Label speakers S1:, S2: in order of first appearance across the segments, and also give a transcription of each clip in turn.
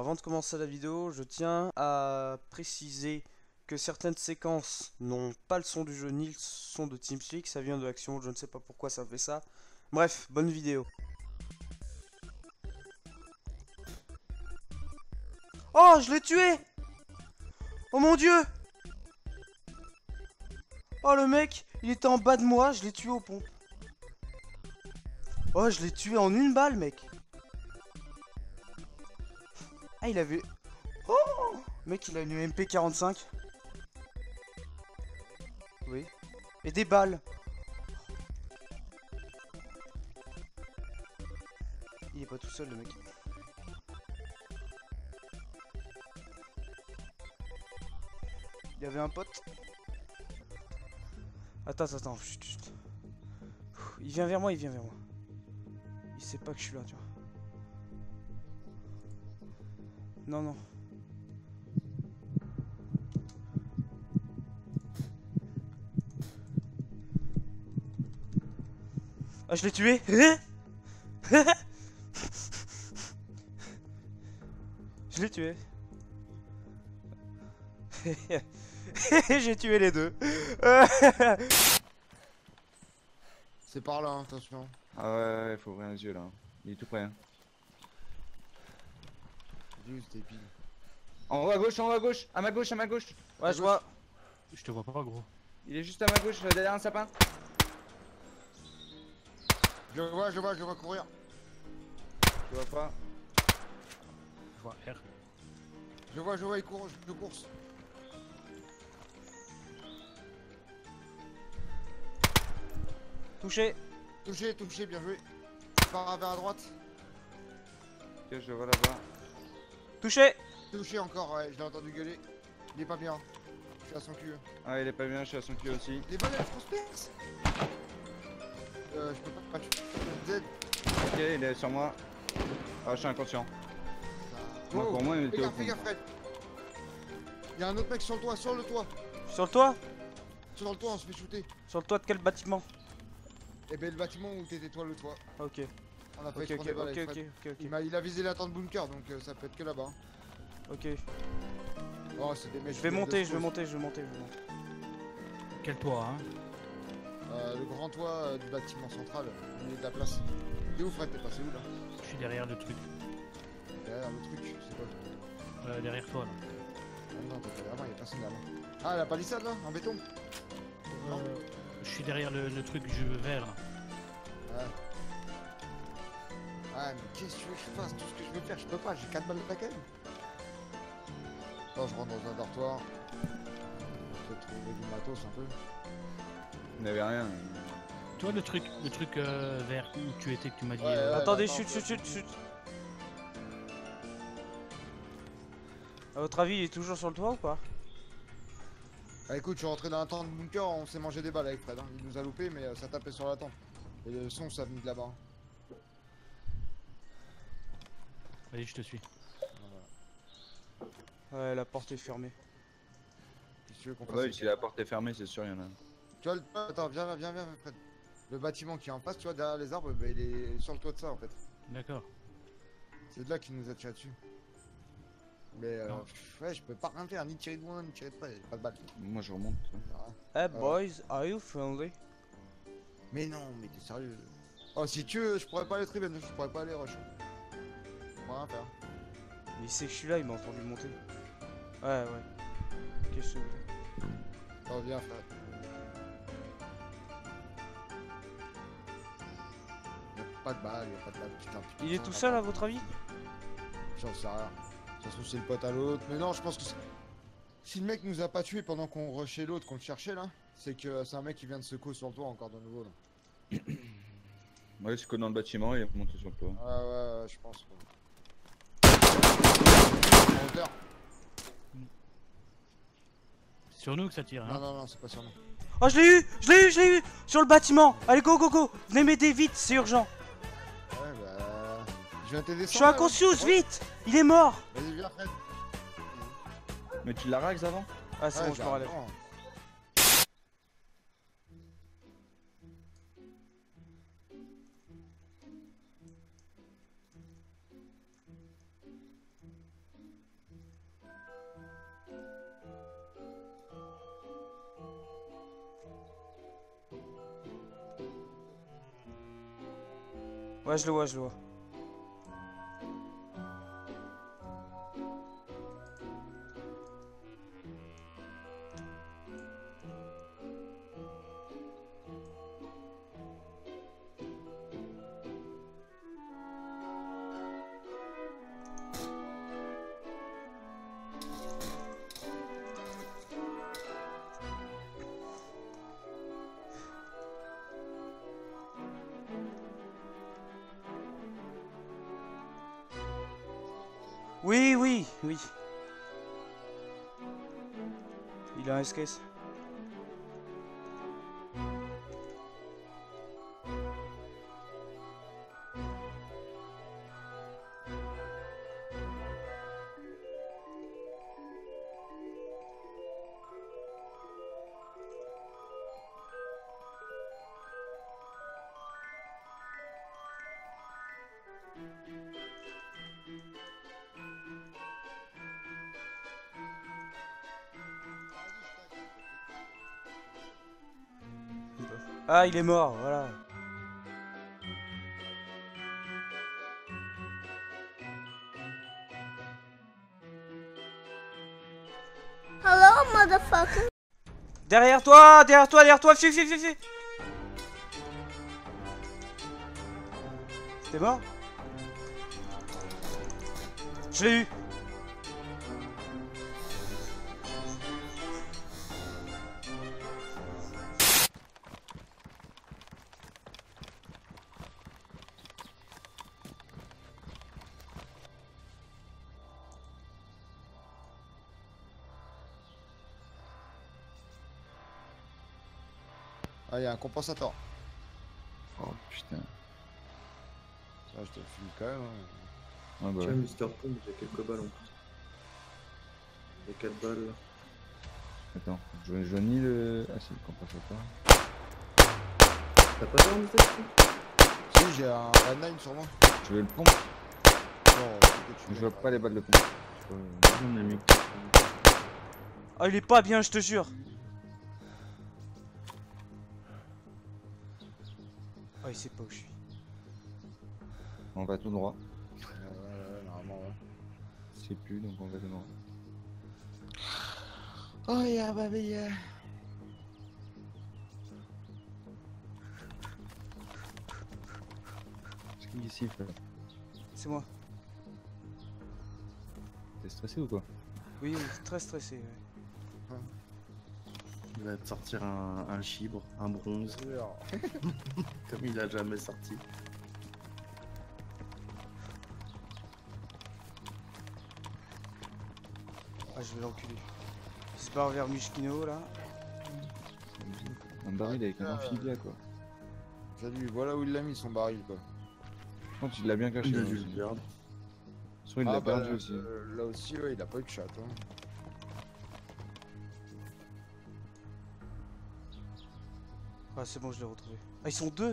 S1: Avant de commencer la vidéo, je tiens à préciser que certaines séquences n'ont pas le son du jeu ni le son de TeamSpeak, ça vient de Action, je ne sais pas pourquoi ça fait ça. Bref, bonne vidéo. Oh, je l'ai tué! Oh mon dieu! Oh le mec, il était en bas de moi, je l'ai tué aux pompes. Oh, je l'ai tué en une balle, mec. Ah, il avait... Oh! Mec, il a une MP45. Oui. Et des balles. Il est pas tout seul, le mec. Il y avait un pote. Attends. Chut, chut. Il vient vers moi, il vient vers moi. Il sait pas que je suis là, tu vois. Non. Ah, je l'ai tué. Je l'ai tué. J'ai tué les deux.
S2: C'est par là, hein, attention.
S3: Ah ouais, faut ouvrir les yeux là. Il est tout près. Hein.
S2: Juste débile.
S3: En haut à gauche, à ma gauche,
S1: Ouais, je vois.
S4: Je te vois pas, gros.
S3: Il est juste à ma gauche, derrière un sapin.
S2: Je le vois courir.
S3: Je vois pas.
S4: Je vois R.
S2: Je vois, il court, je course.
S1: Touché.
S2: Touché, bien joué. Par vers à droite.
S3: Ok, je le vois là-bas.
S1: Touché.
S2: Touché encore, ouais, je l'ai entendu gueuler. Il est pas bien. Je suis à son cul.
S3: Ah, il est pas bien, je suis à son cul aussi.
S2: Les balles elles transpercent. Je peux pas. Z.
S3: Ok, il est sur moi. Ah, je suis inconscient. Moi, pour moi, il était au fond.
S2: Fais gaffe, Fred. Il y a un autre mec sur le toit,
S1: Sur le toit?
S2: Sur le toit, on se fait shooter.
S1: Sur le toit de quel bâtiment?
S2: Et ben le bâtiment où t'étais toi, le toit.
S1: Ok.
S2: On a failli se prendre des balles avec Fred. Il a visé la tente bunker, donc ça peut être que là-bas.
S1: Ok.
S2: Oh, c'est des mecs.
S1: Je vais monter.
S4: Quel toit, hein?
S2: Le grand toit du bâtiment central, au milieu de la place. T'es où, Fred? T'es passé où là?
S4: Je suis derrière le truc.
S2: Derrière le truc, c'est quoi?
S4: Derrière toi, là.
S2: Ah non, t'es pas là-bas, y'a personne là-bas. Ah, la palissade là, en béton? Non.
S4: Je suis derrière le truc vert, là.
S2: Ouais. Ah, mais qu'est-ce que tu veux que je fasse? Tout ce que je veux faire, je peux pas, j'ai 4 balles de paquet. Attends, je rentre dans un dortoir. Je vais trouver du matos un peu.
S3: Il n'avait rien.
S4: Toi, le truc vert où tu étais, que tu m'as dit.
S2: Ouais,
S1: Attendez,
S2: attends,
S1: chut. À votre avis, il est toujours sur le toit ou pas?
S2: Ah, écoute, je suis rentré dans la tente bunker, on s'est mangé des balles avec Fred. Hein. Il nous a loupé, mais ça tapait sur la tente. Et le son, ça venait de là-bas.
S4: Vas-y, je te suis.
S1: Ouais, la porte est fermée.
S2: Qu'est-ce que tu veux qu'on fasse?
S3: Ouais, si la porte est fermée, c'est sûr, il y en a.
S2: Tu vois, attends, viens, Fred. Le bâtiment qui est en face, tu vois, derrière les arbres, bah, il est sur le toit de ça en fait.
S4: D'accord.
S2: C'est de là qu'il nous a tiré dessus. Mais ouais, je peux pas rien faire, ni tirer de loin, ni tirer de près, j'ai pas de balle.
S3: Moi, je remonte.
S1: Hey boys, are you friendly?
S2: Mais non, mais t'es sérieux? Oh, si tu veux, je pourrais pas aller tribune, je pourrais pas aller rush. Je pourrais rien faire.
S1: Mais il sait que je suis là, il m'a entendu monter. Ouais. Qu'est-ce que c'est?
S2: Attends, viens, Fred. Y'a pas de balle, putain.
S1: Il est tout seul à votre avis?
S2: J'en sais rien. Ça se trouve c'est le pote à l'autre. Mais non, je pense que si le mec nous a pas tué pendant qu'on rushait l'autre, qu'on le cherchait là, c'est que c'est un mec qui vient de secouer sur le toit encore de nouveau là.
S3: Ouais, c'est que dans le bâtiment, il est monté sur le toit.
S2: Ouais, je pense. En hauteur.
S4: Sur nous que ça tire, hein?
S2: Non, c'est pas sur nous.
S1: Oh, je l'ai eu! Sur le bâtiment! Allez, go! Venez m'aider vite, c'est urgent!
S2: Ouais, bah. Je viens t'aider.
S1: Je suis inconscious, vite! Il est mort!
S2: Vas-y, viens, Fred.
S3: Mais tu l'as rax avant?
S1: Ah, c'est bon, je me relève. Ouais, je le vois, je le vois. Oui, oui, oui. Il a un SKS. Ah, il est mort, voilà.
S5: Hello, motherfucker.
S1: Derrière toi, derrière toi, derrière toi, fuis, fuis, fuis, fuis. T'es mort? Je l'ai eu.
S2: Ah, il y a un compensateur.
S3: Oh putain.
S2: Ça, je te le file quand même. Hein.
S3: Ah bah
S6: Tiens,
S3: ouais.
S6: Mister Pond, j'ai quelques balles en plus. Il y a 4 balles là.
S3: Attends, je nie le. Ah si, le compensateur.
S6: T'as pas d'arme, Mister Pond?
S2: Si, j'ai un Red9 sur moi.
S3: Tu veux le pompe?
S2: Non,
S3: Je vois pas les balles de pompe.
S6: On a mis que
S1: Oh, il est pas bien, je te jure. Oh, il sait pas où je suis.
S3: On va tout droit.
S2: normalement, ouais.
S3: Je sais plus, donc on va tout droit.
S2: Oh, yeah, baby, yeah.
S3: Qu'est-ce qu'il siffle là?
S1: C'est moi.
S3: T'es stressé ou quoi?
S1: Oui, oui, très stressé. Ouais.
S6: il va te sortir un chibre, un bronze,
S2: Sûr.
S6: comme il a jamais sorti.
S1: Ah, je vais l'enculer. Il se barre vers Mushkino là.
S3: Un baril avec un amphibia quoi.
S2: Salut, voilà où il l'a mis son baril, quoi.
S3: Je pense qu'il l'a bien caché.
S6: Il a
S3: là,
S6: dû
S3: aussi.
S6: le perdre.
S3: Soit il
S2: Ah,
S3: l'a
S2: bah,
S3: perdu aussi.
S2: là aussi, ouais, il a pas eu de chat. Hein.
S1: Ah, c'est bon, je l'ai retrouvé. Ah, ils sont deux.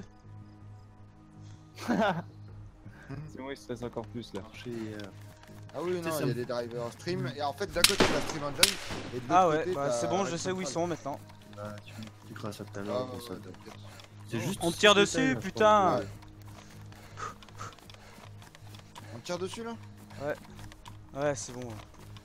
S3: C'est moi il stresse encore plus là.
S6: Marché,
S2: Ah oui, non,
S6: ça
S2: il y a
S6: me-
S2: des drivers stream. Et en fait, d'un côté, t'as Stream Engine. Et de l'autre
S1: Ah ouais,
S2: côté,
S1: bah
S2: t'as
S1: c'est bon, je
S2: Red
S1: sais où ils
S2: Central.
S1: sont maintenant.
S6: ah, tu grâce à tout à
S2: Ah,
S6: l'heure,
S2: ouais,
S6: ça.
S2: ouais, t'inquiète.
S6: C'est juste.
S1: On te tire
S6: ce
S1: dessus,
S6: détail, là, je
S1: putain.
S6: pense.
S2: On tire dessus, là?
S1: Ouais, c'est bon.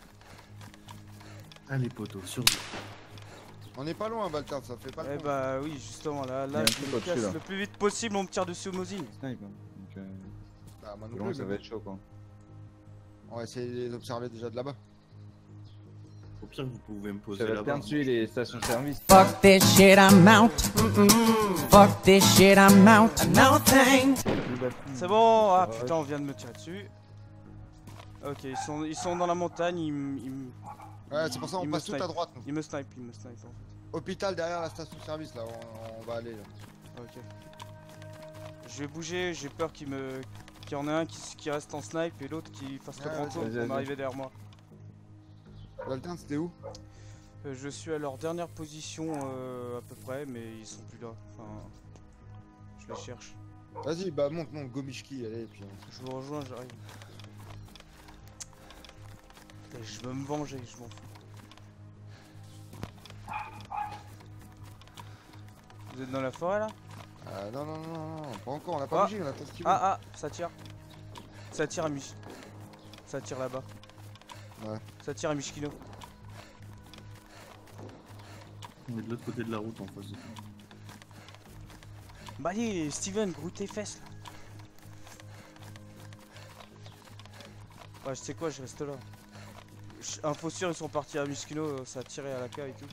S6: Allez, poteau, survie.
S2: On est pas loin, Baltard, ça fait pas le
S1: Eh
S2: con.
S1: bah oui, justement, là,
S3: Il y a un
S1: je
S3: truc
S1: me
S3: au-dessus,
S1: casse
S3: là.
S1: le plus vite possible, on me tire dessus au Mosine.
S3: Snipe. Hein. Donc
S2: Bah, moi non
S3: vraiment,
S2: plus,
S3: ça
S2: mais
S3: va être chaud quoi.
S2: on va essayer de les observer déjà de là-bas.
S6: Au pire, vous pouvez me poser
S3: Ça va te
S6: là-bas.
S3: perdre dessus les stations-service.
S7: Fuck this shit, I'm out. Fuck this shit, I'm out. No thanks.
S1: C'est bon, ah
S3: Ouais.
S1: putain, on vient de me tirer dessus. Ok, ils sont dans la montagne,
S2: Ouais, c'est pour ça
S1: Il
S2: on
S1: me
S2: passe tout
S1: snipe.
S2: à droite. Nous.
S1: ils me snipent en fait.
S2: Hôpital derrière la station-service, là, on va aller. Là.
S1: Ok. Je vais bouger, j'ai peur qu'il y en ait un qui reste en snipe et l'autre qui fasse le
S2: Ouais,
S1: grand
S2: vas-y,
S1: tour
S3: vas-y,
S1: pour
S3: vas-y.
S1: m'arriver derrière moi.
S2: Baltin, c'était où?
S1: Je suis à leur dernière position à peu près, mais ils sont plus là. Enfin, je les cherche.
S2: Vas-y, bah monte, Gomishki, allez, et puis...
S1: Je vous rejoins, j'arrive. Et je veux me venger, je m'en fous. Vous êtes dans la forêt là?
S2: Non, non, non, non, pas encore, on a
S1: Ah.
S2: pas bougé, on attend ce qu'il veut.
S1: Ah, ça tire. Ça tire à Mich. Ça tire là-bas.
S2: Ouais.
S1: Ça tire à Michkino.
S6: On est de l'autre côté de la route en face de toi.
S1: Bah allez, Steven, grouille tes fesses là. Ouais, je sais quoi, je reste là. Info sûr, ils sont partis à Michkino, ça a tiré à la K et tout.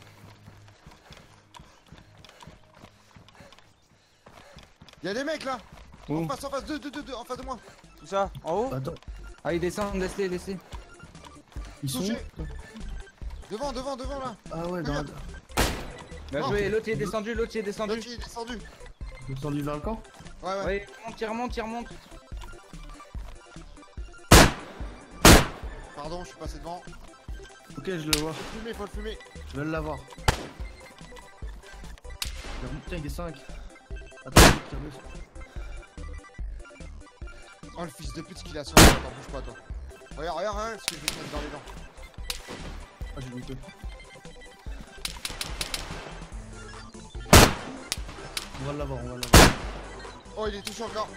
S2: Y'a des mecs là.
S3: Où?
S2: En face, deux, en face de moi.
S1: Tout ça, en haut.
S6: Attends,
S3: Ah, ils descendent, laisse-les, laisse-les.
S6: ils sont
S2: Touché.
S6: où?
S2: Devant là.
S6: Ah ouais, dans la...
S3: Bien
S2: Non.
S3: joué, l'autre il est descendu, l'autre il est descendu.
S2: L'autre il est descendu.
S6: Descendu vers le camp?
S2: Ouais.
S3: Ouais, il remonte.
S2: Pardon, je suis passé devant.
S6: Ok, je le vois.
S2: Faut le fumer.
S6: Je vais l'avoir. Tiens, il est 5. Attends, tire dessus.
S2: Oh le fils de pute qu'il a sur moi, attends, bouge pas toi. Regarde, ce que je vais te mettre dans les dents.
S6: Ah, j'ai loupé. On va l'avoir.
S2: Oh, il est touché encore.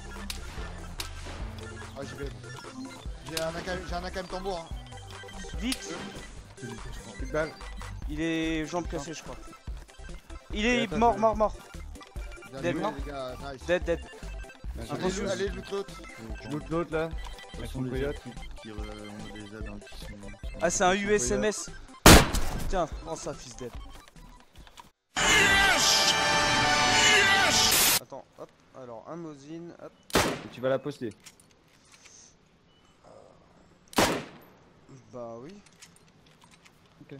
S2: Ah, j'y vais. J'ai un AKM tambour. Hein.
S1: Vite.
S3: Plus de balles.
S1: Il est jambes cassées, je crois. Il est
S3: attends,
S1: mort.
S2: Bien
S1: Dead.
S2: joué, les gars, nice.
S1: Dead.
S3: Attention.
S2: Allez, loot l'autre.
S3: Je loot l'autre là.
S6: Ce sont des aides qui on a des aides hein, qui sont...
S1: Ah, c'est un USMS. Tiens, prends ça, fils d'aide. Attends, hop. Alors, un Mosin, hop.
S3: Tu vas la poster.
S1: Bah oui.
S3: Ok.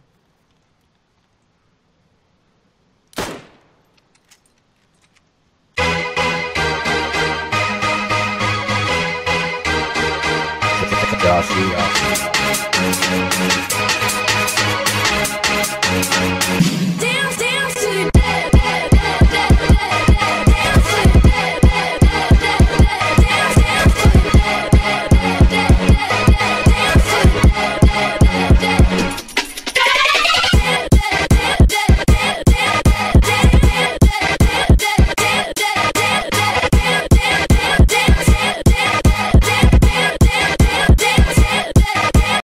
S7: Josh,